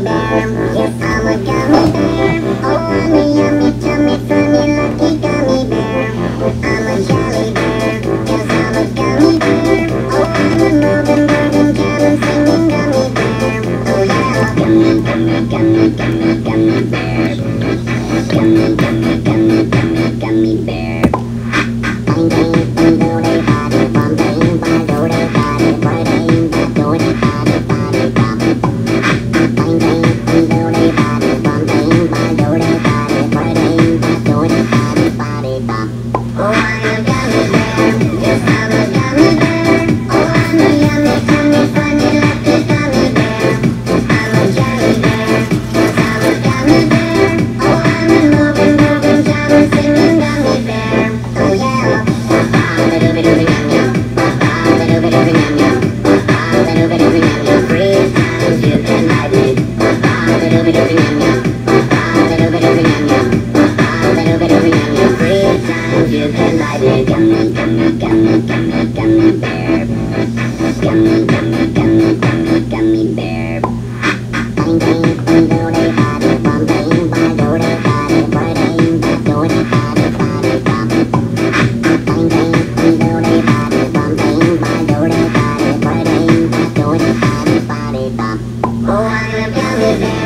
bear. Yes, I'm a gummy bear. Oh, I'm a yummy, tummy, funny, lucky gummy bear. I'm a jolly bear. Yes, I'm a gummy bear. Oh, I'm a moving, grooving, jamming, singing gummy bear. Oh yeah, gummy, gummy, gummy, gummy, gummy bear. Gummy, gummy, gummy, gummy, gummy bear. Bang, bang, bang, do they body, bum, bang, bang, do they body, bang, bang, do they body, body, bum. Bang, bang, bang, do they body, bum, bang, bang, do they body, bang, bang, do they body, body, bum. Oh, I'm a gummy bear. Yes, I'm a gummy bear. Oh, I'm a yummy, tummy, funny, lucky gummy bear. I'm a jolly bear. Yes, I'm a gummy bear. Oh, I'm a moving, grooving, jamming, singing gummy bear. Oh yeah. Free times you can ride me. Free times you can ride me. Gummy, gummy, gummy, gummy, gummy bear. Gummy, gummy, gummy, gummy, gummy bear. Bang, bang, bang, do they body, bum, bang, bang, do they body, bang, bang, do they body, body, bum. Bang, bang, bang, do they body, bum, bang, bang, do they body, bang, bang, do they body, body, bum. Oh, I'm a gummy bear.